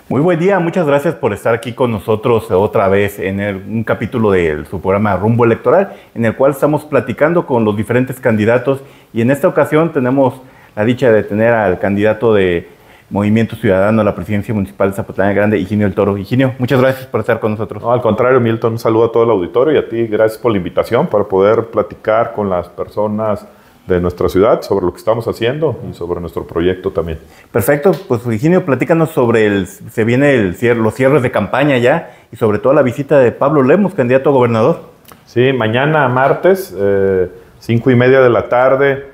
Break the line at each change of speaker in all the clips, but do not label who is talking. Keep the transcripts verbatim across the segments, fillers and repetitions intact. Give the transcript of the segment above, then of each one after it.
Muy buen día, muchas gracias por estar aquí con nosotros otra vez en el- un capítulo de su programa Rumbo Electoral, en el cual estamos platicando con los diferentes candidatos y en esta ocasión tenemos la dicha de tener al candidato de Movimiento Ciudadano a la presidencia municipal de Zapotlán el Grande, Higinio del Toro. Higinio, muchas gracias por estar con nosotros.
No, al contrario, Milton, un saludo a todo el auditorio y a ti, gracias por la invitación para poder platicar con las personas de nuestra ciudad sobre lo que estamos haciendo y sobre nuestro proyecto también.
Perfecto, pues Higinio, platícanos sobre el, se viene el cier- los cierres de campaña ya y sobre todo la visita de Pablo Lemus, candidato a gobernador.
Sí, mañana martes, eh, cinco y media de la tarde,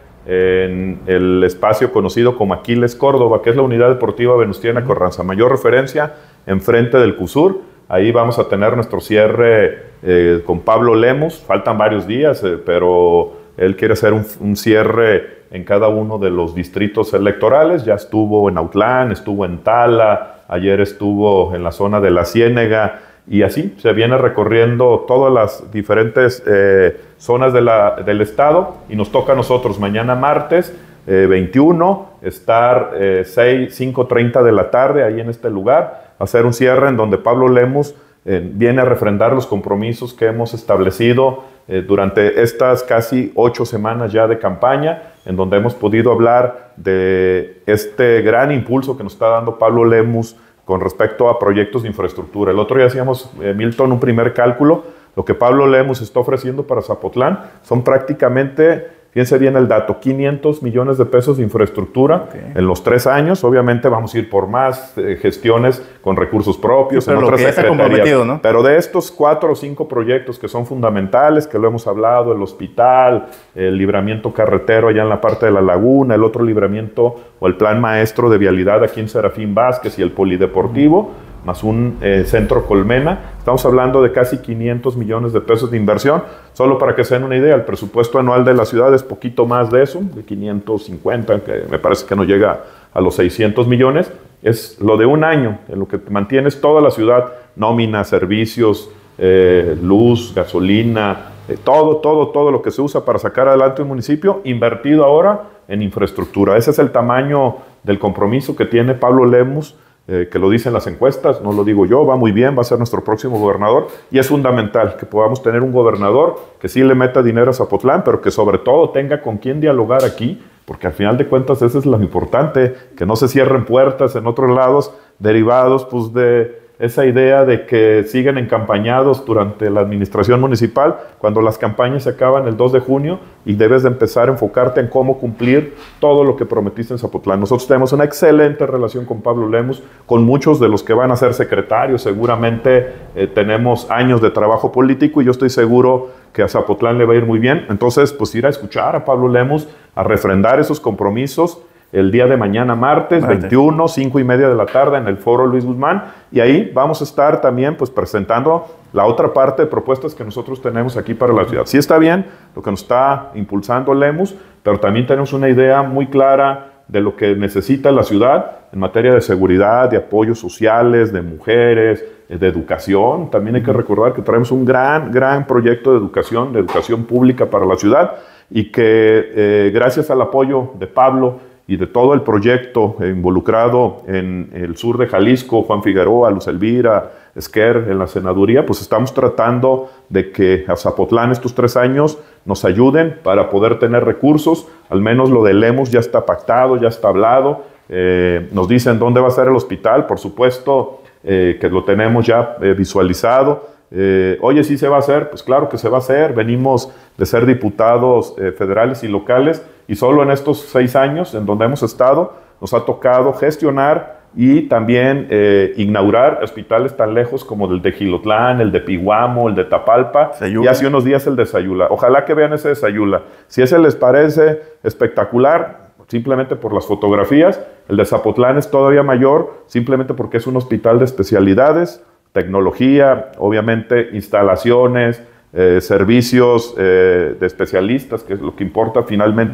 en el espacio conocido como Aquiles Córdoba, que es la Unidad Deportiva Venustiana Carranza, mayor referencia, enfrente del CUSUR. Ahí vamos a tener nuestro cierre eh, con Pablo Lemus. Faltan varios días, eh, pero él quiere hacer un, un cierre en cada uno de los distritos electorales. Ya estuvo en Autlán, estuvo en Tala, ayer estuvo en la zona de la Ciénega, y así se viene recorriendo todas las diferentes eh, zonas de la, del estado, y nos toca a nosotros mañana martes eh, veintiuno estar eh, seis, cinco treinta de la tarde ahí en este lugar, hacer un cierre en donde Pablo Lemus eh, viene a refrendar los compromisos que hemos establecido eh, durante estas casi ocho semanas ya de campaña, en donde hemos podido hablar de este gran impulso que nos está dando Pablo Lemus con respecto a proyectos de infraestructura. El otro día hacíamos, eh, Milton, un primer cálculo. Lo que Pablo Lemus está ofreciendo para Zapotlán son prácticamente, fíjense bien el dato, quinientos millones de pesos de infraestructura okay. en los tres años. Obviamente vamos a ir por más eh, gestiones con recursos propios, sí,
en otras secretarías, ¿no?
Pero de estos cuatro o cinco proyectos que son fundamentales, que lo hemos hablado, el hospital, el libramiento carretero allá en la parte de la laguna, el otro libramiento o el plan maestro de vialidad aquí en Serafín Vázquez y el polideportivo, mm. más un eh, centro Colmena. Estamos hablando de casi quinientos millones de pesos de inversión. Solo para que se den una idea, el presupuesto anual de la ciudad es poquito más de eso, de quinientos cincuenta, que me parece que no llega a los seiscientos millones. Es lo de un año, en lo que mantienes toda la ciudad, nómina, servicios, eh, luz, gasolina, eh, todo, todo, todo lo que se usa para sacar adelante un municipio, invertido ahora en infraestructura. Ese es el tamaño del compromiso que tiene Pablo Lemus, Eh, que lo dicen las encuestas, no lo digo yo, va muy bien, va a ser nuestro próximo gobernador, y es fundamental que podamos tener un gobernador que sí le meta dinero a Zapotlán, pero que sobre todo tenga con quién dialogar aquí, porque al final de cuentas eso es lo importante, que no se cierren puertas en otros lados derivados pues de esa idea de que siguen encampañados durante la administración municipal, cuando las campañas se acaban el dos de junio y debes de empezar a enfocarte en cómo cumplir todo lo que prometiste en Zapotlán. Nosotros tenemos una excelente relación con Pablo Lemus, con muchos de los que van a ser secretarios. Seguramente eh, tenemos años de trabajo político y yo estoy seguro que a Zapotlán le va a ir muy bien. Entonces, pues ir a escuchar a Pablo Lemus, a refrendar esos compromisos, el día de mañana, martes, martes, veintiuno, cinco y media de la tarde en el Foro Luis Guzmán. Y ahí vamos a estar también pues, presentando la otra parte de propuestas que nosotros tenemos aquí para la ciudad. Sí está bien lo que nos está impulsando Lemus, pero también tenemos una idea muy clara de lo que necesita la ciudad en materia de seguridad, de apoyos sociales, de mujeres, de educación. También hay que recordar que traemos un gran, gran proyecto de educación, de educación pública para la ciudad, y que eh, gracias al apoyo de Pablo y de todo el proyecto involucrado en el sur de Jalisco, Juan Figueroa, Luz Elvira, Esquer, en la senaduría, pues estamos tratando de que a Zapotlán estos tres años nos ayuden para poder tener recursos. Al menos lo de Lemus ya está pactado, ya está hablado. Eh, nos dicen dónde va a ser el hospital, por supuesto eh, que lo tenemos ya eh, visualizado. Eh, Oye, ¿sí se va a hacer? Pues claro que se va a hacer. Venimos de ser diputados eh, federales y locales, y solo en estos seis años en donde hemos estado nos ha tocado gestionar y también eh, inaugurar hospitales tan lejos como el de Gilotlán, el de Piguamo, el de Tapalpa, Sayula. Y hace unos días el de Sayula. Ojalá que vean ese de Sayula. Si ese les parece espectacular, simplemente por las fotografías, el de Zapotlán es todavía mayor, simplemente porque es un hospital de especialidades, tecnología, obviamente instalaciones, eh, servicios eh, de especialistas, que es lo que importa finalmente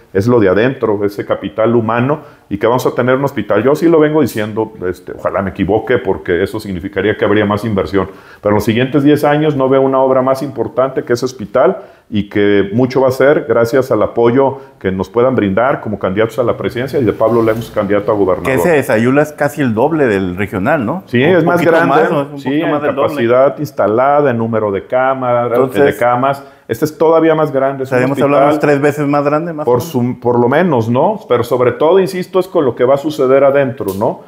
es lo de adentro, ese capital humano, y que vamos a tener un hospital. Yo sí lo vengo diciendo, este, ojalá me equivoque, porque eso significaría que habría más inversión. Pero en los siguientes diez años no veo una obra más importante que ese hospital, y que mucho va a ser gracias al apoyo que nos puedan brindar como candidatos a la presidencia, y de Pablo Lemos, candidato a gobernador.
Que ese de Sayula es casi el doble del regional, ¿no?
Sí, es más grande, más, ¿no? Es sí, en capacidad instalada, en número de cámaras, Entonces, de camas. Este es todavía más grande.
Estaríamos hablando tres veces más grande, más
por, su, por lo menos, ¿no? Pero sobre todo, insisto, es con lo que va a suceder adentro, ¿no?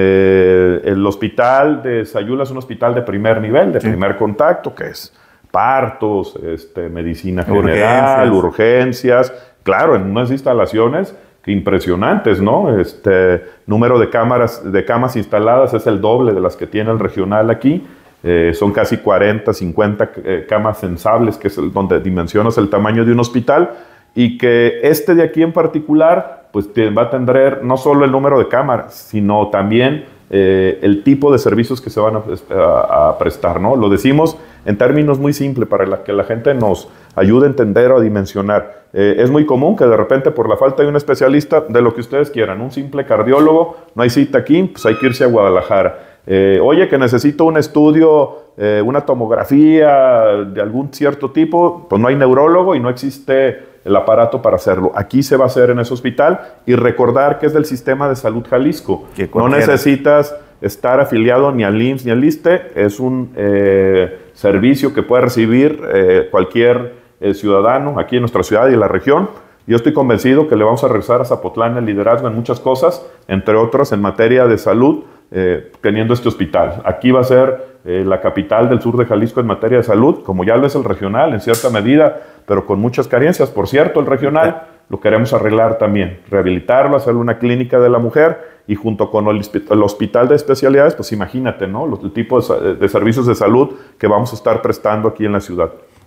Eh, el hospital de Sayula es un hospital de primer nivel, de sí. primer contacto, que es partos, este, medicina general, urgencias. urgencias. Claro, en unas instalaciones que impresionantes, ¿no? Este número de cámaras, de camas instaladas es el doble de las que tiene el regional aquí. Eh, son casi cuarenta, cincuenta eh, camas sensables, que es el, donde dimensionas el tamaño de un hospital, y que este de aquí en particular, pues te, va a tener no solo el número de cámaras, sino también eh, el tipo de servicios que se van a, a, a prestar, ¿no? Lo decimos en términos muy simples para la, que la gente nos ayude a entender o a dimensionar. Eh, es muy común que de repente por la falta de un especialista, de lo que ustedes quieran, un simple cardiólogo, no hay cita aquí, pues hay que irse a Guadalajara. Eh, oye, que necesito un estudio, eh, una tomografía de algún cierto tipo, pues no hay neurólogo y no existe el aparato para hacerlo. Aquí se va a hacer en ese hospital, y recordar que es del Sistema de Salud Jalisco. No necesitas estar afiliado ni al I M S S ni al ISSSTE, es un eh, servicio que puede recibir eh, cualquier eh, ciudadano aquí en nuestra ciudad y en la región. Yo estoy convencido que le vamos a regresar a Zapotlán el liderazgo en muchas cosas, entre otras en materia de salud, eh, teniendo este hospital. Aquí va a ser eh, la capital del sur de Jalisco en materia de salud, como ya lo es el regional en cierta medida, pero con muchas carencias. Por cierto, el regional lo queremos arreglar también, rehabilitarlo, hacerle una clínica de la mujer, y junto con el, el hospital de especialidades, pues imagínate, ¿no? Los, el tipo de, de servicios de salud que vamos a estar prestando aquí en la ciudad.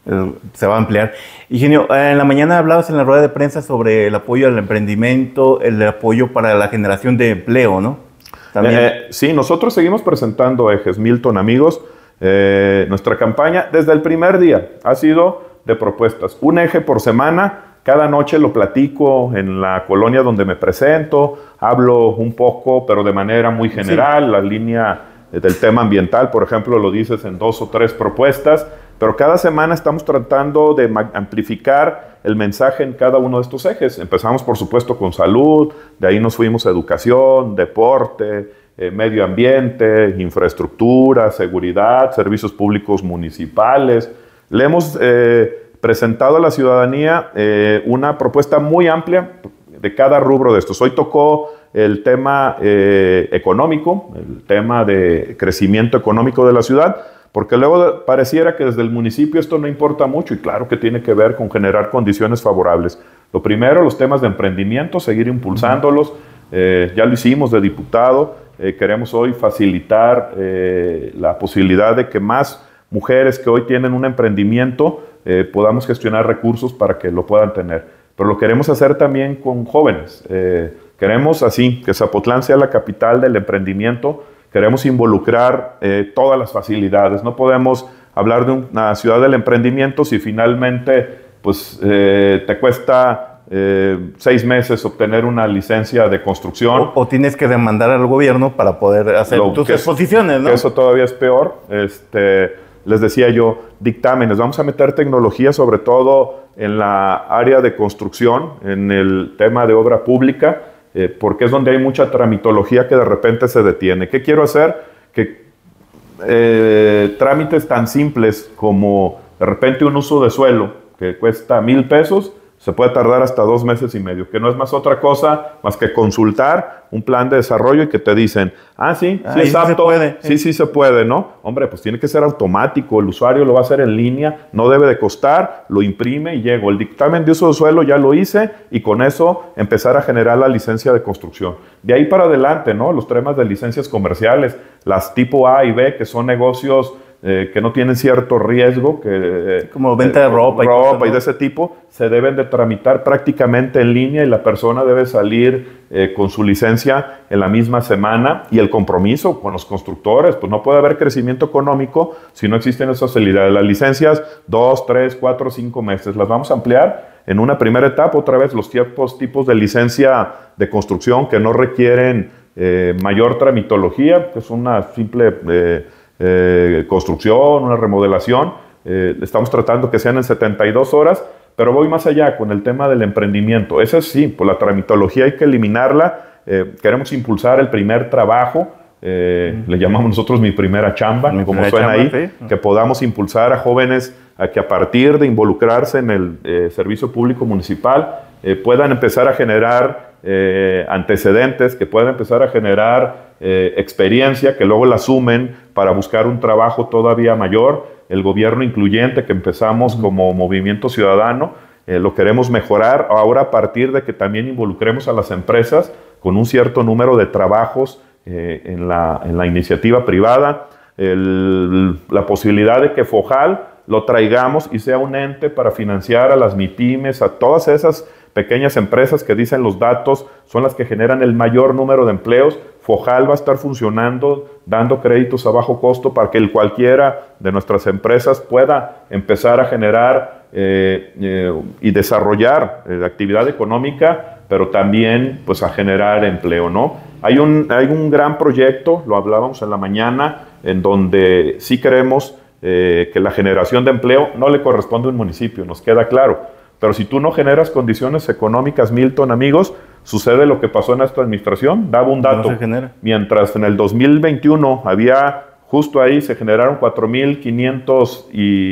Se va a ampliar. Ingenio, en la mañana hablabas en la rueda de prensa sobre el apoyo al emprendimiento, el apoyo para la generación de empleo, ¿no?
También. Eh, sí, nosotros seguimos presentando ejes. Milton, amigos, eh, nuestra campaña desde el primer día ha sido de propuestas. Un eje por semana, cada noche lo platico en la colonia donde me presento, hablo un poco, pero de manera muy general, sí. La línea del tema ambiental, por ejemplo, lo dices en dos o tres propuestas, pero cada semana estamos tratando de amplificar el mensaje en cada uno de estos ejes. Empezamos, por supuesto, con salud, de ahí nos fuimos a educación, deporte, eh, medio ambiente, infraestructura, seguridad, servicios públicos municipales. Le hemos eh, presentado a la ciudadanía eh, una propuesta muy amplia de cada rubro de estos. Hoy tocó el tema eh, económico, el tema de crecimiento económico de la ciudad, porque luego pareciera que desde el municipio esto no importa mucho, y claro que tiene que ver con generar condiciones favorables. Lo primero, los temas de emprendimiento, seguir impulsándolos. Eh, ya lo hicimos de diputado. Eh, queremos hoy facilitar eh, la posibilidad de que más mujeres que hoy tienen un emprendimiento eh, podamos gestionar recursos para que lo puedan tener. Pero lo queremos hacer también con jóvenes. Eh, queremos así, que Zapotlán sea la capital del emprendimiento. Queremos involucrar eh, todas las facilidades. No podemos hablar de una ciudad del emprendimiento si finalmente pues, eh, te cuesta eh, seis meses obtener una licencia de construcción.
O, o tienes que demandar al gobierno para poder hacer Lo, tus exposiciones, ¿no?
Eso todavía es peor. Este, les decía yo, dictámenes. Vamos a meter tecnología, sobre todo en la área de construcción, en el tema de obra pública, Eh, porque es donde hay mucha tramitología que de repente se detiene. ¿Qué quiero hacer? Que eh, trámites tan simples como de repente un uso de suelo que cuesta mil pesos, se puede tardar hasta dos meses y medio, que no es más otra cosa más que consultar un plan de desarrollo y que te dicen, ah, sí, sí es apto, sí se puede. Sí, sí se puede, ¿no? Hombre, pues tiene que ser automático, el usuario lo va a hacer en línea, no debe de costar, lo imprime y llego. El dictamen de uso de suelo ya lo hice, y con eso empezar a generar la licencia de construcción. De ahí para adelante, ¿no? Los temas de licencias comerciales, las tipo A y B, que son negocios Eh, que no tienen cierto riesgo, que, eh,
como venta de ropa,
eh, ropa y, cosas, ¿no? y de ese tipo, se deben de tramitar prácticamente en línea, y la persona debe salir eh, con su licencia en la misma semana. Y el compromiso con los constructores, pues no puede haber crecimiento económico si no existen esas facilidades. Las licencias, dos, tres, cuatro, cinco meses, las vamos a ampliar. en una primera etapa, otra vez, los tipos, tipos de licencia de construcción que no requieren eh, mayor tramitología, que es una simple eh, eh, construcción, una remodelación. Eh, estamos tratando que sean en setenta y dos horas, pero voy más allá con el tema del emprendimiento. Ese sí, pues la tramitología hay que eliminarla. Eh, queremos impulsar el primer trabajo, eh, mm. le llamamos nosotros mi primera chamba, mi como primera suena chamba, ahí, sí. Que podamos impulsar a jóvenes a que a partir de involucrarse en el eh, servicio público municipal eh, puedan empezar a generar eh, antecedentes, que puedan empezar a generar eh, experiencia, que luego la sumen para buscar un trabajo todavía mayor. El gobierno incluyente que empezamos uh-huh. como movimiento ciudadano, eh, lo queremos mejorar ahora a partir de que también involucremos a las empresas con un cierto número de trabajos eh, en, la, en la iniciativa privada, el, la posibilidad de que FOJAL lo traigamos y sea un ente para financiar a las MIPYMES, a todas esas pequeñas empresas que dicen los datos son las que generan el mayor número de empleos. FOJAL va a estar funcionando, dando créditos a bajo costo para que el cualquiera de nuestras empresas pueda empezar a generar eh, eh, y desarrollar eh, actividad económica, pero también pues, a generar empleo, ¿no? Hay un, hay un gran proyecto, lo hablábamos en la mañana, en donde sí queremos eh, que la generación de empleo no le corresponde a un municipio, nos queda claro. Pero si tú no generas condiciones económicas, Milton, amigos, sucede lo que pasó en esta administración. Daba un dato. No se genera. Mientras en el dos mil veintiuno había, justo ahí, se generaron cuatro mil quinientos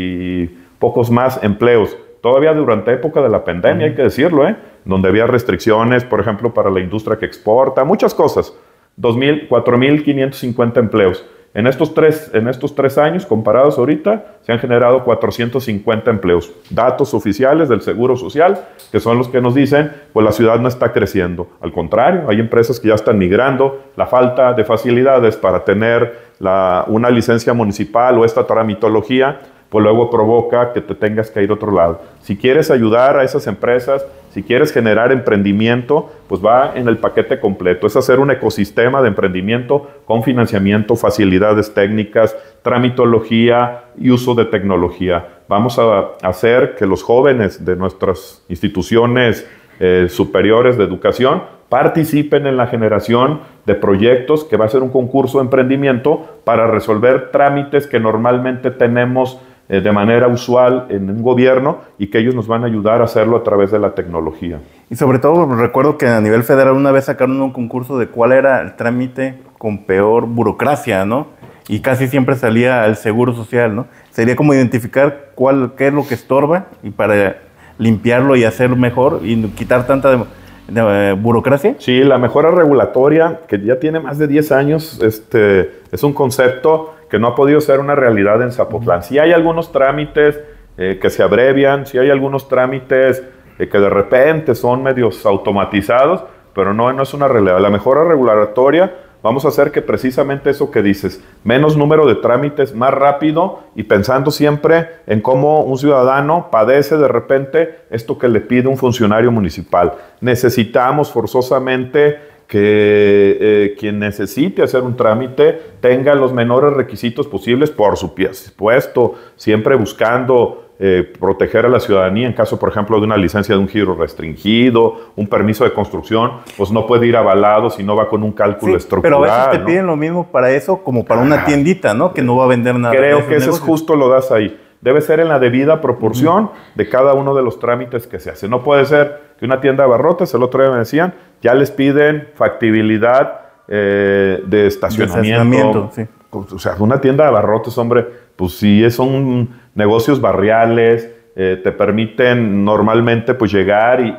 y pocos más empleos. Todavía durante la época de la pandemia, uh-huh. hay que decirlo, ¿eh? Donde había restricciones, por ejemplo, para la industria que exporta, muchas cosas. cuatro mil quinientos cincuenta empleos. En estos, tres, en estos tres años, comparados ahorita, se han generado cuatrocientos cincuenta empleos. Datos oficiales del Seguro Social, que son los que nos dicen, pues la ciudad no está creciendo. Al contrario, hay empresas que ya están migrando. La falta de facilidades para tener la, una licencia municipal o esta tramitología, pues luego provoca que te tengas que ir a otro lado. Si quieres ayudar a esas empresas, si quieres generar emprendimiento, pues va en el paquete completo. Es hacer un ecosistema de emprendimiento con financiamiento, facilidades técnicas, tramitología y uso de tecnología. Vamos a hacer que los jóvenes de nuestras instituciones eh, superiores de educación participen en la generación de proyectos, que va a ser un concurso de emprendimiento para resolver trámites que normalmente tenemos eh, de manera usual en un gobierno y que ellos nos van a ayudar a hacerlo a través de la tecnología.
Y sobre todo recuerdo que a nivel federal una vez sacaron un concurso de cuál era el trámite con peor burocracia, ¿no? Y casi siempre salía el Seguro Social, ¿no? Sería como identificar cuál, qué es lo que estorba y para limpiarlo y hacerlo mejor y quitar tanta de, de, de burocracia.
Sí, la mejora regulatoria, que ya tiene más de diez años, este, es un concepto que no ha podido ser una realidad en Zapotlán. Uh-huh. Sí hay algunos trámites eh, que se abrevian, sí hay algunos trámites eh, que de repente son medios automatizados, pero no, no es una realidad. La mejora regulatoria, vamos a hacer que precisamente eso que dices, menos número de trámites, más rápido y pensando siempre en cómo un ciudadano padece de repente esto que le pide un funcionario municipal. Necesitamos forzosamente que eh, quien necesite hacer un trámite tenga los menores requisitos posibles, por supuesto, siempre buscando Eh, proteger a la ciudadanía en caso, por ejemplo, de una licencia de un giro restringido, un permiso de construcción, pues no puede ir avalado si no va con un cálculo sí, estructural.
Pero a veces te
¿no?
piden lo mismo para eso como para una tiendita, ¿no? Que no va a vender nada.
Creo que ese es justo lo das ahí. Debe ser en la debida proporción uh-huh. de cada uno de los trámites que se hace. No puede ser que una tienda de abarrotes, el otro día me decían, ya les piden factibilidad eh, de estacionamiento. Sí. O sea, una tienda de abarrotes, hombre, pues sí, son negocios barriales, eh, te permiten normalmente pues llegar y,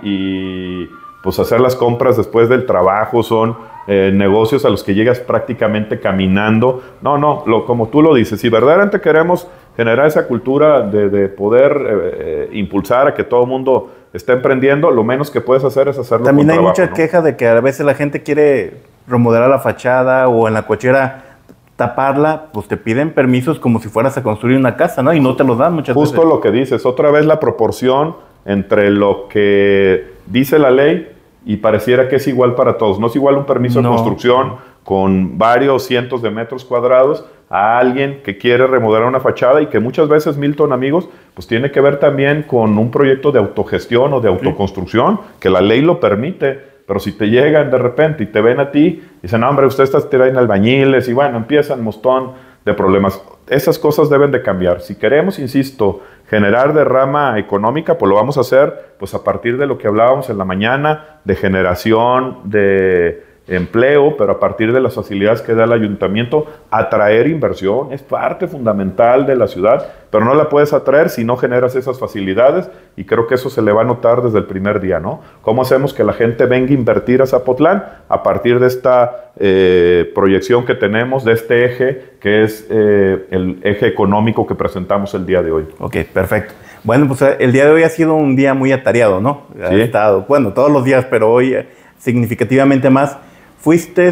y pues hacer las compras después del trabajo, son eh, negocios a los que llegas prácticamente caminando. No, no, lo, como tú lo dices, si verdaderamente queremos generar esa cultura de, de poder eh, impulsar a que todo el mundo esté emprendiendo, lo menos que puedes hacer es hacerlo
También
con
hay
trabajo,
mucha
¿no?
queja de que a veces la gente quiere remodelar la fachada o en la cochera taparla, pues te piden permisos como si fueras a construir una casa, ¿no? Y no te los dan muchas
Justo
veces.
Justo lo que dices, otra vez la proporción entre lo que dice la ley y pareciera que es igual para todos. No es igual un permiso no. de construcción con varios cientos de metros cuadrados a alguien que quiere remodelar una fachada y que muchas veces, Milton, amigos, pues tiene que ver también con un proyecto de autogestión o de autoconstrucción, sí. que la ley lo permite, pero si te llegan de repente y te ven a ti, dicen, no, hombre, usted está tirando albañiles, y bueno, empiezan un montón de problemas. Esas cosas deben de cambiar. Si queremos, insisto, generar derrama económica, pues lo vamos a hacer pues a partir de lo que hablábamos en la mañana, de generación de empleo, pero a partir de las facilidades que da el ayuntamiento, atraer inversión es parte fundamental de la ciudad, pero no la puedes atraer si no generas esas facilidades, y creo que eso se le va a notar desde el primer día, ¿no? ¿Cómo hacemos que la gente venga a invertir a Zapotlán? A partir de esta eh, proyección que tenemos, de este eje, que es eh, el eje económico que presentamos el día de hoy.
Ok, perfecto. Bueno, pues el día de hoy ha sido un día muy atareado, ¿no? Ha
¿Sí?
estado, bueno, todos los días, pero hoy significativamente más. Fuiste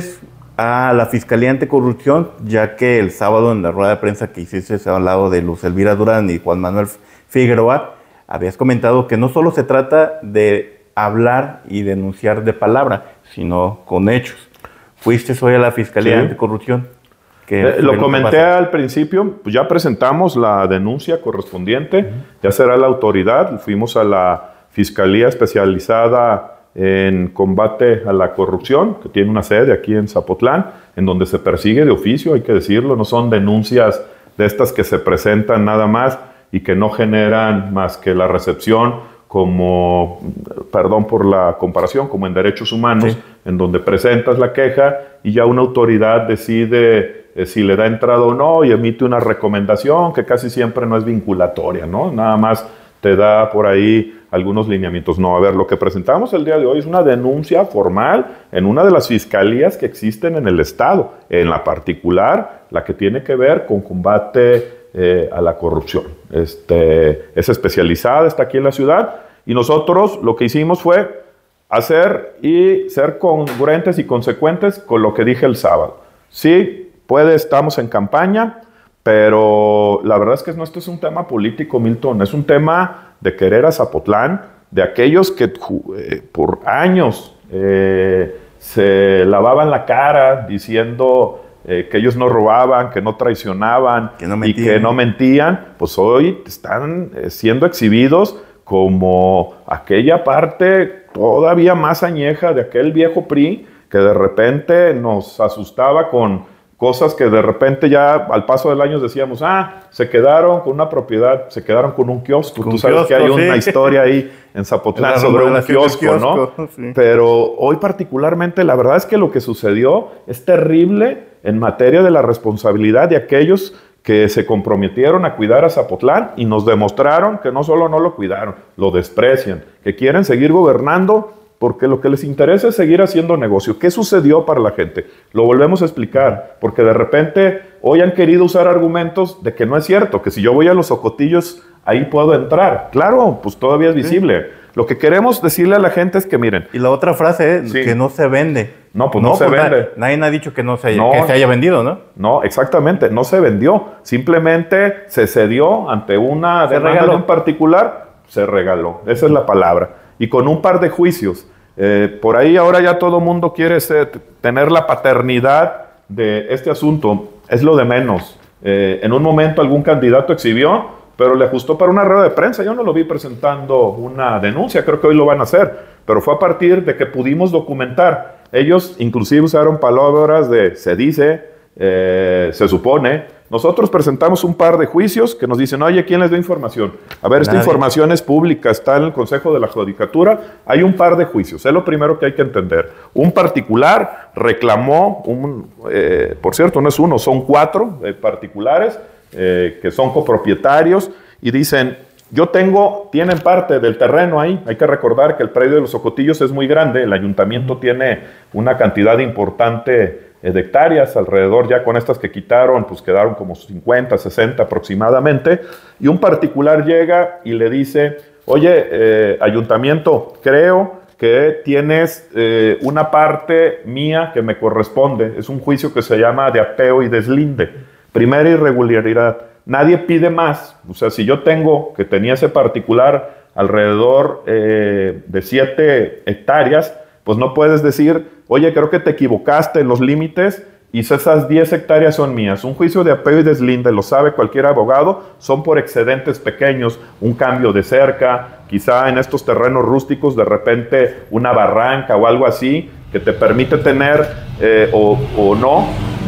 a la Fiscalía Anticorrupción, ya que el sábado en la rueda de prensa que hiciste al lado de Luz Elvira Durán y Juan Manuel Figueroa, habías comentado que no solo se trata de hablar y denunciar de palabra, sino con hechos. Fuiste hoy a la Fiscalía sí. Anticorrupción.
Eh, lo comenté al principio, pues ya presentamos la denuncia correspondiente, uh-huh. ya será la autoridad. Fuimos a la Fiscalía Especializada en Combate a la Corrupción, que tiene una sede aquí en Zapotlán, en donde se persigue de oficio, hay que decirlo, no son denuncias de estas que se presentan nada más y que no generan más que la recepción como, perdón por la comparación, como en derechos humanos, sí. en donde presentas la queja y ya una autoridad decide eh, si le da entrada o no y emite una recomendación que casi siempre no es vinculatoria, ¿no? Nada más te da por ahí algunos lineamientos. No, a ver, lo que presentamos el día de hoy es una denuncia formal en una de las fiscalías que existen en el Estado, en la particular, la que tiene que ver con combate eh, a la corrupción. Este, es especializada, está aquí en la ciudad, y nosotros lo que hicimos fue hacer y ser congruentes y consecuentes con lo que dije el sábado. Sí, puede, estamos en campaña, pero la verdad es que no, esto es un tema político, Milton, es un tema de querer a Zapotlán, de aquellos que eh, por años eh, se lavaban la cara diciendo eh, que ellos no robaban, que no traicionaban
que no
y que no mentían, pues hoy están eh, siendo exhibidos como aquella parte todavía más añeja de aquel viejo P R I que de repente nos asustaba con cosas que de repente ya al paso del año decíamos, ah, se quedaron con una propiedad, se quedaron con un kiosco.
Con
Tú sabes
kiosco,
que hay
sí.
una historia ahí en Zapotlán sobre un kiosco, kiosco, ¿no? Sí. Pero hoy particularmente la verdad es que lo que sucedió es terrible en materia de la responsabilidad de aquellos que se comprometieron a cuidar a Zapotlán y nos demostraron que no solo no lo cuidaron, lo desprecian, que quieren seguir gobernando porque lo que les interesa es seguir haciendo negocio. ¿Qué sucedió para la gente? Lo volvemos a explicar, porque de repente hoy han querido usar argumentos de que no es cierto, que si yo voy a los Ocotillos, ahí puedo entrar. Claro, pues todavía es visible. Sí. Lo que queremos decirle a la gente es que miren...
Y la otra frase es sí. que no se vende.
No, pues no, no se pues vende.
Nadie ha dicho que no se haya,
no,
que se haya vendido, ¿no?
No, exactamente, no se vendió. Simplemente se cedió ante una
se
demanda
regaló.
en particular, se regaló. Esa es la palabra. Y con un par de juicios. Eh, por ahí ahora ya todo mundo quiere ser, tener la paternidad de este asunto. Es lo de menos. Eh, en un momento algún candidato exhibió, pero le ajustó para una rueda de prensa. Yo no lo vi presentando una denuncia, creo que hoy lo van a hacer, pero fue a partir de que pudimos documentar. Ellos inclusive usaron palabras de se dice, eh, se supone. Nosotros presentamos un par de juicios que nos dicen, oye, ¿quién les da información? A ver, esta Nadie. información es pública, está en el Consejo de la Judicatura. Hay un par de juicios, es lo primero que hay que entender. Un particular reclamó, un, eh, por cierto, no es uno, son cuatro eh, particulares eh, que son copropietarios y dicen, yo tengo, tienen parte del terreno ahí. Hay que recordar que el predio de los Ocotillos es muy grande, el ayuntamiento tiene una cantidad importante de hectáreas, alrededor ya con estas que quitaron, pues quedaron como cincuenta, sesenta aproximadamente, y un particular llega y le dice, oye, eh, ayuntamiento, creo que tienes eh, una parte mía que me corresponde, es un juicio que se llama de apeo y deslinde, primera irregularidad, nadie pide más, o sea, si yo tengo, que tenía ese particular alrededor eh, de siete hectáreas, pues no puedes decir, oye, creo que te equivocaste en los límites y esas diez hectáreas son mías. Un juicio de apeo y deslinde, lo sabe cualquier abogado, son por excedentes pequeños, un cambio de cerca, quizá en estos terrenos rústicos de repente una barranca o algo así, que te permite tener eh, o, o no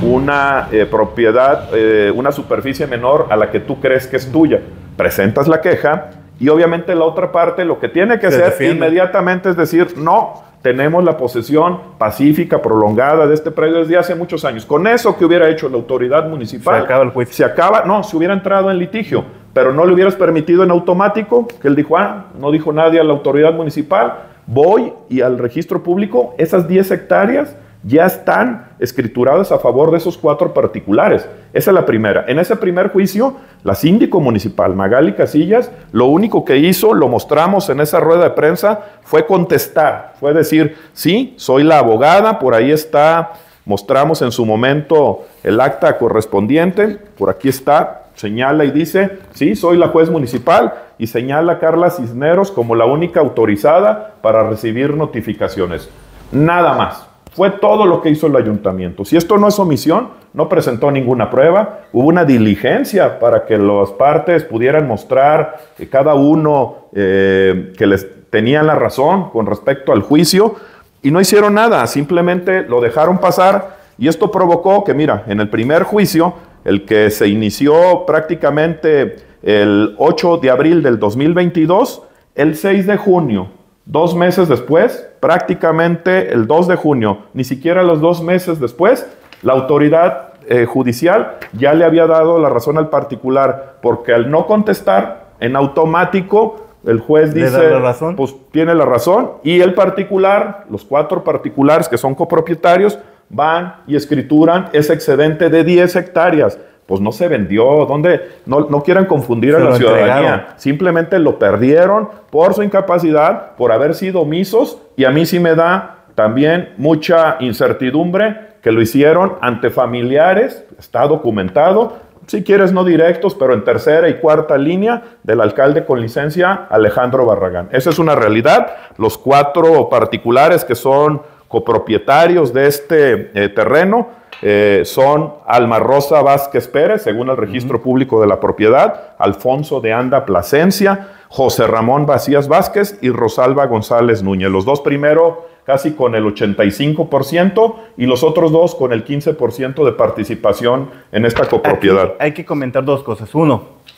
una eh, propiedad, eh, una superficie menor a la que tú crees que es tuya. Presentas la queja y obviamente la otra parte lo que tiene que hacer inmediatamente es decir, no, tenemos la posesión pacífica, prolongada de este predio desde hace muchos años. Con eso que hubiera hecho la autoridad municipal,
se acaba el juicio.
Se acaba, no, se hubiera entrado en litigio, pero no le hubieras permitido en automático, que él dijo, ah, no dijo nadie a la autoridad municipal, voy y al registro público, esas diez hectáreas ya están escrituradas a favor de esos cuatro particulares. Esa es la primera. En ese primer juicio, la síndico municipal, Magali Casillas, lo único que hizo, lo mostramos en esa rueda de prensa, fue contestar, fue decir, sí, soy la abogada, por ahí está, mostramos en su momento el acta correspondiente, por aquí está, señala y dice, sí, soy la juez municipal, y señala a Carla Cisneros como la única autorizada para recibir notificaciones. Nada más. Fue todo lo que hizo el ayuntamiento. Si esto no es omisión, no presentó ninguna prueba, hubo una diligencia para que las partes pudieran mostrar que cada uno eh, que les tenían la razón con respecto al juicio, y no hicieron nada, simplemente lo dejaron pasar, y esto provocó que, mira, en el primer juicio, el que se inició prácticamente el ocho de abril del dos mil veintidós, el seis de junio, dos meses después, prácticamente el dos de junio, ni siquiera los dos meses después, la autoridad eh, judicial ya le había dado la razón al particular, porque al no contestar, en automático, el juez dice,
¿le da la razón?
Pues tiene la razón, y el particular, los cuatro particulares que son copropietarios, van y escrituran ese excedente de diez hectáreas. Pues no se vendió, ¿dónde? No, no quieran confundir a la ciudadanía. Entregaron. Simplemente lo perdieron por su incapacidad, por haber sido omisos, y a mí sí me da también mucha incertidumbre que lo hicieron ante familiares, está documentado, si quieres no directos, pero en tercera y cuarta línea del alcalde con licencia Alejandro Barragán. Esa es una realidad. Los cuatro particulares que son copropietarios de este eh, terreno eh, son Alma Rosa Vázquez Pérez, según el registro uh-huh. público de la propiedad, Alfonso de Anda Plasencia, José Ramón Vacías Vázquez y Rosalba González Núñez. Los dos primeros casi con el ochenta y cinco por ciento y los otros dos con el quince por ciento de participación en esta copropiedad.
Aquí hay que comentar dos cosas. Uno,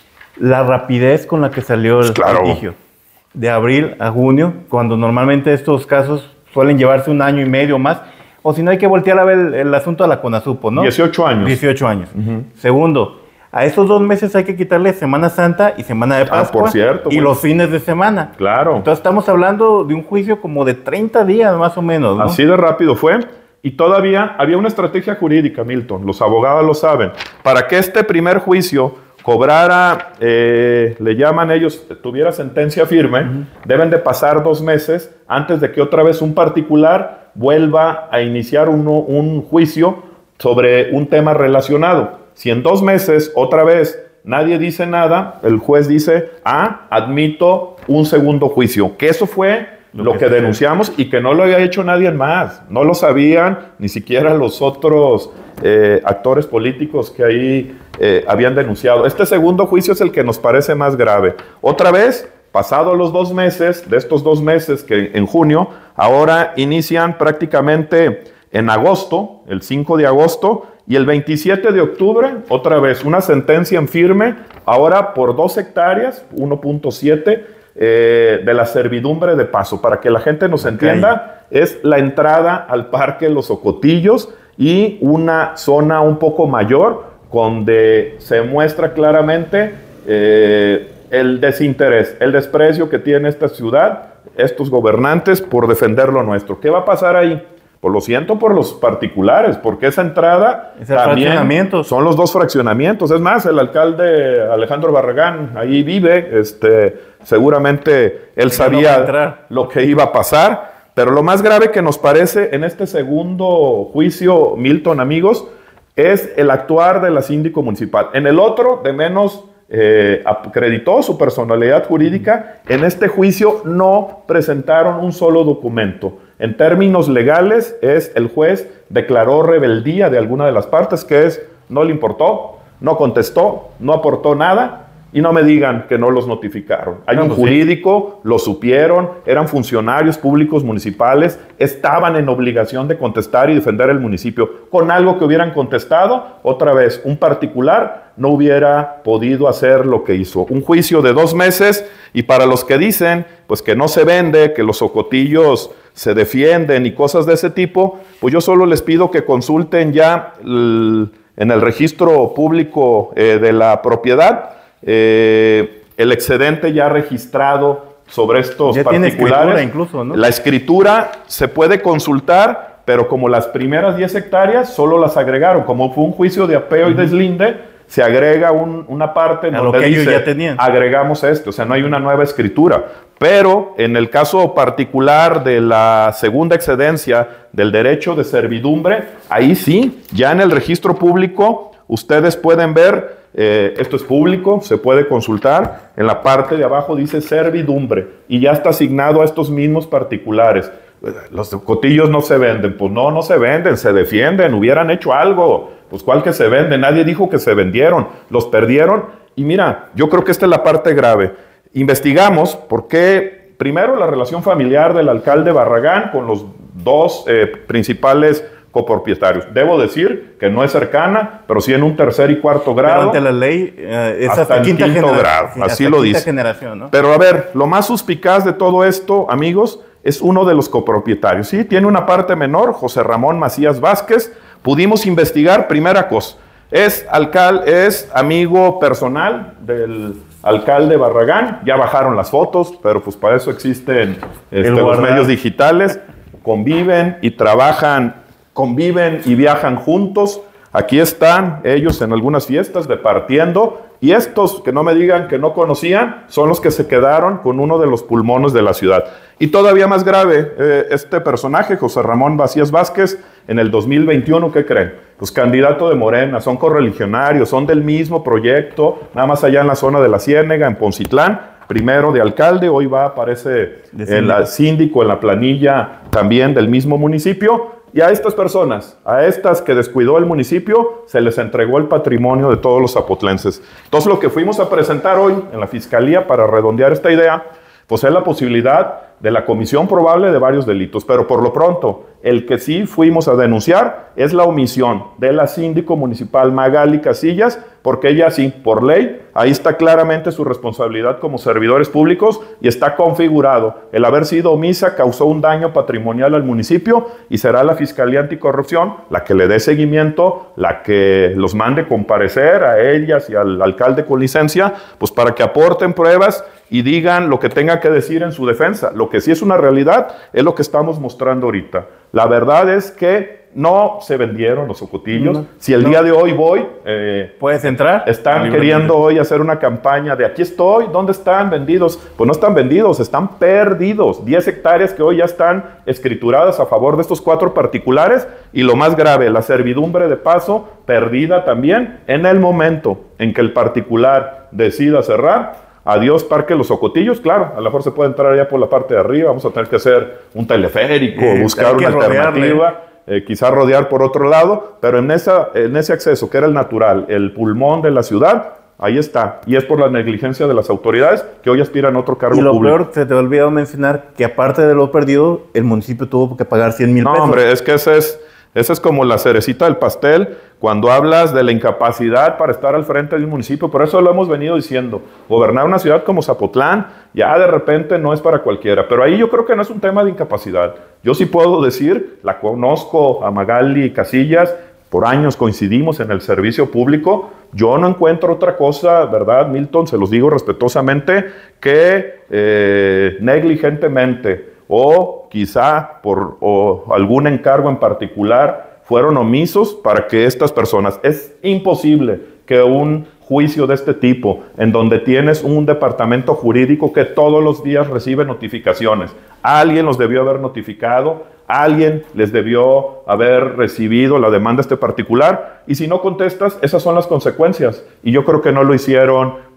la rapidez con la que salió el
claro.
litigio. De abril a junio, cuando normalmente estos casos suelen llevarse un año y medio más, o si no hay que voltear a ver el, el asunto de la CONASUPO, ¿no?
dieciocho años.
dieciocho años. Uh-huh. Segundo, a esos dos meses hay que quitarle Semana Santa y Semana de Pascua.
Ah, por cierto.
Y
bueno.
los fines de semana.
Claro.
Entonces estamos hablando de un juicio como de treinta días más o menos, ¿no?
Así de rápido fue. Y todavía había una estrategia jurídica, Milton, los abogados lo saben. Para que este primer juicio cobrara, eh, le llaman ellos, tuviera sentencia firme, uh-huh. deben de pasar dos meses antes de que otra vez un particular vuelva a iniciar uno, un juicio sobre un tema relacionado. Si en dos meses otra vez nadie dice nada, el juez dice, ah, admito un segundo juicio. Que eso fue lo, lo que, que denunciamos y que no lo había hecho nadie más. No lo sabían ni siquiera los otros eh, actores políticos que ahí eh, habían denunciado. Este segundo juicio es el que nos parece más grave. Otra vez, pasados los dos meses, de estos dos meses que en junio, ahora inician prácticamente en agosto, el cinco de agosto, y el veintisiete de octubre, otra vez, una sentencia en firme, ahora por dos hectáreas, uno punto siete, eh, de la servidumbre de paso. Para que la gente nos entienda, okay. es la entrada al Parque Los Ocotillos y una zona un poco mayor, donde se muestra claramente eh, el desinterés, el desprecio que tiene esta ciudad, estos gobernantes, por defender lo nuestro. ¿Qué va a pasar ahí? Pues lo siento por los particulares, porque esa entrada
es el también
son los dos fraccionamientos. Es más, el alcalde Alejandro Barragán ahí vive, este, seguramente él sabía lo que iba a pasar, pero lo más grave que nos parece en este segundo juicio, Milton, amigos, es el actuar de la síndico municipal. En el otro, de menos eh, acreditó su personalidad jurídica, en este juicio no presentaron un solo documento. En términos legales, es el juez declaró rebeldía de alguna de las partes, que es no le importó, no contestó, no aportó nada, y no me digan que no los notificaron. Hay no, un pues jurídico, sí. Lo supieron, eran funcionarios públicos municipales, estaban en obligación de contestar y defender el municipio. Con algo que hubieran contestado, otra vez, un particular no hubiera podido hacer lo que hizo. Un juicio de dos meses, y para los que dicen pues que no se vende, que los ocotillos se defienden y cosas de ese tipo, pues yo solo les pido que consulten ya el, en el registro público eh, de la propiedad, Eh, el excedente ya registrado sobre estos
ya
particulares.
Tiene escritura incluso, ¿no?
La escritura se puede consultar, pero como las primeras diez hectáreas solo las agregaron, como fue un juicio de apeo uh-huh. y deslinde, se agrega un, una parte en
a
donde
lo que
dice,
ellos ya tenían.
Agregamos esto, o sea, no hay una nueva escritura. Pero en el caso particular de la segunda excedencia del derecho de servidumbre, ahí sí, ya en el registro público, ustedes pueden ver. Eh, esto es público, se puede consultar. En la parte de abajo dice servidumbre y ya está asignado a estos mismos particulares. Los cotillos no se venden. Pues no, no se venden, se defienden. Hubieran hecho algo. Pues ¿cuál que se vende? Nadie dijo que se vendieron. Los perdieron. Y mira, yo creo que esta es la parte grave. Investigamos por qué, primero, la relación familiar del alcalde Barragán con los dos eh, principales copropietarios. Debo decir que no es cercana, pero sí en un tercer y cuarto grado.
Pero ante la ley eh, es
hasta, hasta el
quinta
quinto grado,
sí,
así lo dice.
Generación, ¿no?
Pero a ver, lo más suspicaz de todo esto, amigos, es uno de los copropietarios. Sí, tiene una parte menor, José Ramón Macías Vázquez. Pudimos investigar, primera cosa, es, alcal, es amigo personal del alcalde Barragán. Ya bajaron las fotos, pero pues para eso existen este, los medios digitales. Conviven y trabajan conviven y viajan juntos. Aquí están ellos en algunas fiestas departiendo, y estos que no me digan que no conocían son los que se quedaron con uno de los pulmones de la ciudad. Y todavía más grave, eh, este personaje, José Ramón Macías Vázquez, en el dos mil veintiuno, ¿qué creen? Pues candidato de Morena, son correligionarios, son del mismo proyecto, nada más allá en la zona de la Ciénega, en Poncitlán. Primero de alcalde, hoy va, aparece en la síndico, en la planilla también del mismo municipio. Y a estas personas, a estas que descuidó el municipio, se les entregó el patrimonio de todos los zapotlenses. Entonces, lo que fuimos a presentar hoy en la Fiscalía para redondear esta idea, pues es la posibilidad de la comisión probable de varios delitos. Pero por lo pronto, el que sí fuimos a denunciar es la omisión de la síndico municipal Magali Casillas, porque ella sí, por ley, ahí está claramente su responsabilidad como servidores públicos y está configurado. El haber sido omisa causó un daño patrimonial al municipio y será la Fiscalía Anticorrupción la que le dé seguimiento, la que los mande comparecer a ellas y al alcalde con licencia, pues para que aporten pruebas y digan lo que tenga que decir en su defensa. Lo que sí es una realidad es lo que estamos mostrando ahorita. La verdad es que no se vendieron los ocotillos. No, si el no. día de hoy voy... Eh,
¿Puedes entrar?
Están queriendo hoy hacer una campaña de aquí estoy, ¿dónde están vendidos? Pues no están vendidos, están perdidos. diez hectáreas que hoy ya están escrituradas a favor de estos cuatro particulares. Y lo más grave, la servidumbre de paso perdida también en el momento en que el particular decida cerrar. Adiós Parque Los Ocotillos, claro, a lo mejor se puede entrar allá por la parte de arriba, vamos a tener que hacer un teleférico, eh, buscar una alternativa, eh, quizás rodear por otro lado, pero en, esa, en ese acceso que era el natural, el pulmón de la ciudad, ahí está, y es por la negligencia de las autoridades que hoy aspiran a otro cargo público. Y lo
público. Peor, se te ha olvidado mencionar que aparte de lo perdido, el municipio tuvo que pagar cien mil pesos.
No, hombre, es que ese es... Esa es como la cerecita del pastel cuando hablas de la incapacidad para estar al frente de un municipio. Por eso lo hemos venido diciendo. Gobernar una ciudad como Zapotlán ya de repente no es para cualquiera. Pero ahí yo creo que no es un tema de incapacidad. Yo sí puedo decir, la conozco a Magali Casillas, por años coincidimos en el servicio público. Yo no encuentro otra cosa, ¿verdad, Milton? Se los digo respetuosamente, que eh, negligentemente o quizá por o algún encargo en particular fueron omisos para que estas personas... Es imposible que un juicio de este tipo, en donde tienes un departamento jurídico que todos los días recibe notificaciones, alguien los debió haber notificado, alguien les debió haber recibido la demanda este particular, y si no contestas, esas son las consecuencias. Y yo creo que no lo hicieron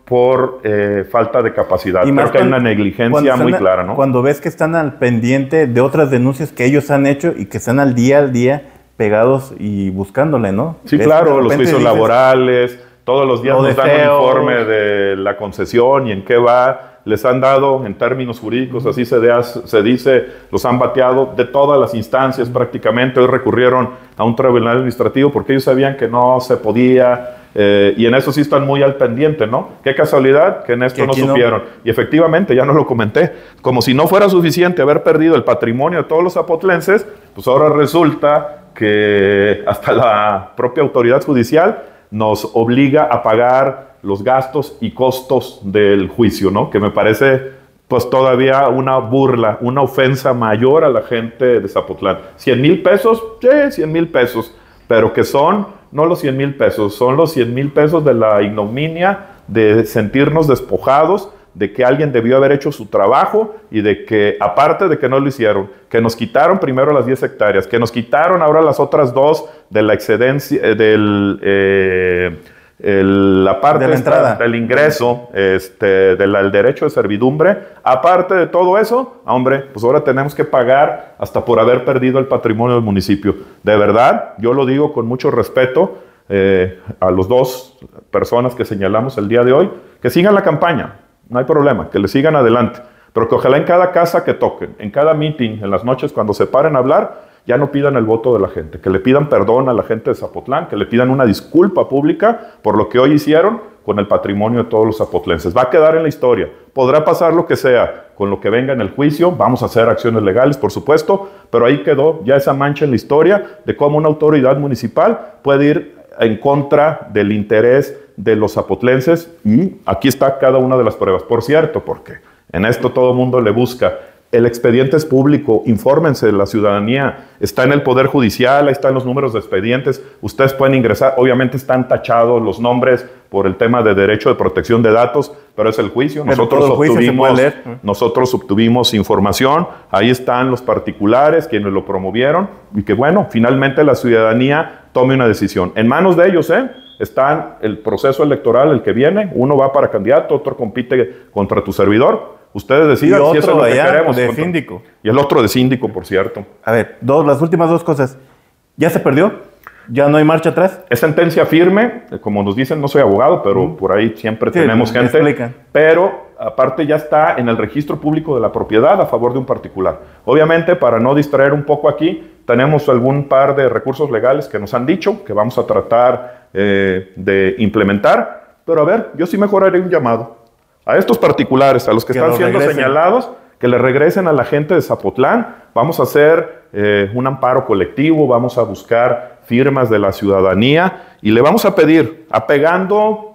por eh, falta de capacidad.
Y
Creo que hay una negligencia muy
a,
clara, ¿no?
Cuando ves que están al pendiente de otras denuncias que ellos han hecho y que están al día al día pegados y buscándole, ¿no?
Sí,
es
claro, los juicios
dices,
laborales, todos los días nos dan un informe de la concesión y en qué va. Les han dado, en términos jurídicos, así se, de, se dice, los han bateado de todas las instancias prácticamente. Hoy recurrieron a un tribunal administrativo porque ellos sabían que no se podía, eh, y en eso sí están muy al pendiente, ¿no? Qué casualidad que en esto no supieron. No. Y efectivamente, ya no lo comenté, como si no fuera suficiente haber perdido el patrimonio de todos los zapotlenses, pues ahora resulta que hasta la propia autoridad judicial nos obliga a pagar los gastos y costos del juicio, ¿no? Que me parece, pues, todavía una burla, una ofensa mayor a la gente de Zapotlán. cien mil pesos, sí, cien mil pesos, pero que son no los cien mil pesos, son los cien mil pesos de la ignominia, de sentirnos despojados, de que alguien debió haber hecho su trabajo y de que, aparte de que no lo hicieron, que nos quitaron primero las diez hectáreas, que nos quitaron ahora las otras dos de la excedencia, eh, del... Eh, El, la parte
de la entrada.
del ingreso, este, del, del derecho de servidumbre, aparte de todo eso, hombre, pues ahora tenemos que pagar hasta por haber perdido el patrimonio del municipio. De verdad, yo lo digo con mucho respeto eh, a los dos personas que señalamos el día de hoy, que sigan la campaña, no hay problema, que le sigan adelante, pero que ojalá en cada casa que toquen, en cada meeting, en las noches cuando se paren a hablar, ya no pidan el voto de la gente, que le pidan perdón a la gente de Zapotlán, que le pidan una disculpa pública por lo que hoy hicieron con el patrimonio de todos los zapotlenses. Va a quedar en la historia, podrá pasar lo que sea, con lo que venga en el juicio, vamos a hacer acciones legales, por supuesto, pero ahí quedó ya esa mancha en la historia de cómo una autoridad municipal puede ir en contra del interés de los zapotlenses, y aquí está cada una de las pruebas. Por cierto, porque en esto todo el mundo le busca. El expediente es público, infórmense de la ciudadanía, está en el Poder Judicial, ahí están los números de expedientes, ustedes pueden ingresar, obviamente están tachados los nombres por el tema de derecho de protección de datos, pero es el juicio, nosotros,
el juicio
obtuvimos, nosotros obtuvimos información, ahí están los particulares, quienes lo promovieron, y que bueno, finalmente la ciudadanía tome una decisión. En manos de ellos, ¿eh? Está el proceso electoral, el que viene, uno va para candidato, otro compite contra tu servidor. Ustedes decidan si eso es lo que queremos.
De síndico.
Y el otro de síndico, por cierto.
A ver, dos, las últimas dos cosas. ¿Ya se perdió? ¿Ya no hay marcha atrás?
Es sentencia firme. Como nos dicen, no soy abogado, pero uh-huh. por ahí siempre sí, tenemos gente. Explican. Pero aparte ya está en el registro público de la propiedad a favor de un particular. Obviamente, para no distraer un poco aquí, tenemos algún par de recursos legales que nos han dicho que vamos a tratar eh, de implementar. Pero a ver, yo sí mejor haré un llamado a estos particulares, a los que, que están siendo regresen. señalados, que le regresen a la gente de Zapotlán. Vamos a hacer eh, un amparo colectivo, vamos a buscar firmas de la ciudadanía y le vamos a pedir, apegando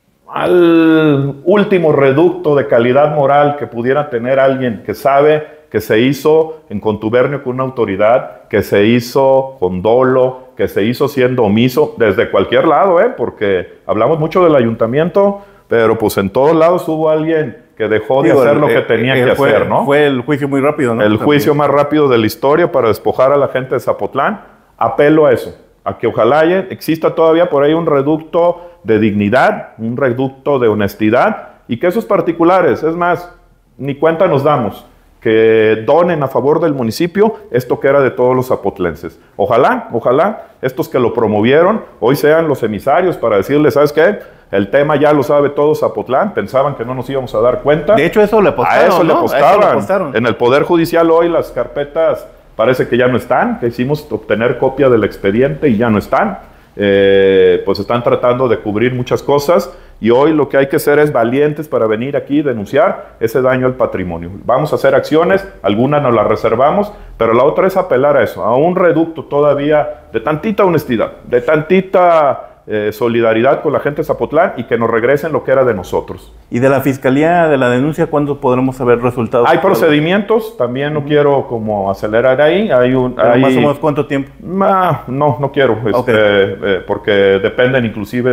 al último reducto de calidad moral que pudiera tener alguien que sabe que se hizo en contubernio con una autoridad, que se hizo con dolo, que se hizo siendo omiso, desde cualquier lado, ¿eh? Porque hablamos mucho del ayuntamiento, pero pues en todos lados hubo alguien que dejó de Digo, hacer el, lo que tenía el, que
fue,
hacer, ¿no?
Fue el juicio muy rápido, ¿no?
El juicio más rápido de la historia para despojar a la gente de Zapotlán. Apelo a eso, a que ojalá haya, exista todavía por ahí un reducto de dignidad, un reducto de honestidad, y que esos particulares, es más, ni cuenta nos damos, que donen a favor del municipio esto que era de todos los zapotlenses. Ojalá, ojalá, estos que lo promovieron hoy sean los emisarios para decirles, ¿sabes qué? El tema ya lo sabe todo Zapotlán, pensaban que no nos íbamos a dar cuenta.
De hecho, eso le apostaron,
A eso
¿no?
le apostaban.
A eso le apostaron.
En el Poder Judicial hoy las carpetas parece que ya no están, que hicimos obtener copia del expediente y ya no están. Eh, pues están tratando de cubrir muchas cosas y hoy lo que hay que hacer es valientes para venir aquí y denunciar ese daño al patrimonio. Vamos a hacer acciones, algunas nos las reservamos, pero la otra es apelar a eso, a un reducto todavía de tantita honestidad, de tantita eh, solidaridad con la gente de Zapotlán y que nos regresen lo que era de nosotros.
¿Y de la Fiscalía de la denuncia cuándo podremos saber resultados?
Hay procedimientos, también no quiero como acelerar ahí. Hay un, hay,
¿Más o menos cuánto tiempo?
Ah, no, no quiero, este, okay. eh, porque dependen inclusive de,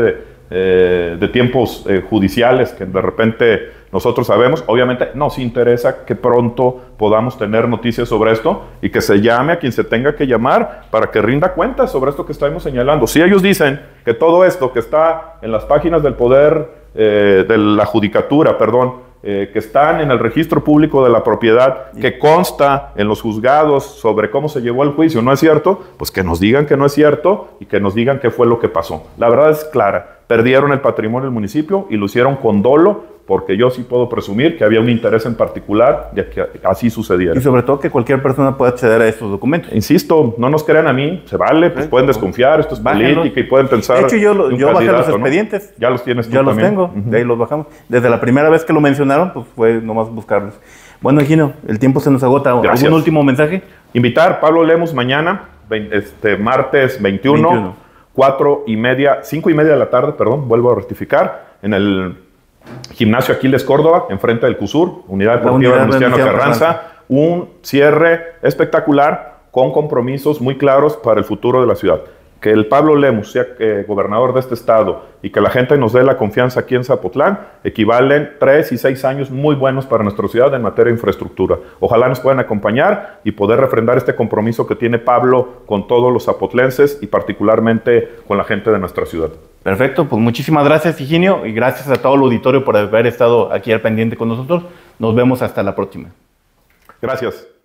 eh, de tiempos eh, judiciales que de repente nosotros sabemos. Obviamente nos interesa que pronto podamos tener noticias sobre esto y que se llame a quien se tenga que llamar para que rinda cuentas sobre esto que estamos señalando. Si ellos dicen que todo esto que está en las páginas del poder, eh, de la judicatura, perdón, Eh, que están en el registro público de la propiedad, que consta en los juzgados sobre cómo se llevó el juicio, ¿no es cierto? Pues que nos digan que no es cierto y que nos digan qué fue lo que pasó. La verdad es clara, perdieron el patrimonio del municipio y lo hicieron con dolo, porque yo sí puedo presumir que había un interés en particular de que así sucediera.
Y sobre todo que cualquier persona pueda acceder a estos documentos.
Insisto, no nos crean a mí, se vale, pues ¿Eh? pueden desconfiar, esto es Bájenlos. política y pueden pensar...
De hecho, yo, lo, yo bajé los expedientes.
¿No? Ya los tienes tú
Ya los
también.
tengo, uh-huh. De ahí los bajamos. Desde la primera vez que lo mencionaron, pues fue nomás buscarlos. Bueno, Higinio, el tiempo se nos agota.
Gracias.
¿Algún último mensaje?
Invitar, Pablo Lemus, mañana, este, martes veintiuno, veintiuno, cuatro y media, cinco y media de la tarde, perdón, vuelvo a rectificar, en el Gimnasio Aquiles Córdoba, enfrente del CUSUR, Unidad Deportiva Venustiano Carranza, un cierre espectacular con compromisos muy claros para el futuro de la ciudad. Que el Pablo Lemus sea eh, gobernador de este estado y que la gente nos dé la confianza aquí en Zapotlán, equivalen tres y seis años muy buenos para nuestra ciudad en materia de infraestructura. Ojalá nos puedan acompañar y poder refrendar este compromiso que tiene Pablo con todos los zapotlenses y particularmente con la gente de nuestra ciudad.
Perfecto, pues muchísimas gracias, Higinio, y gracias a todo el auditorio por haber estado aquí al pendiente con nosotros. Nos vemos hasta la próxima.
Gracias.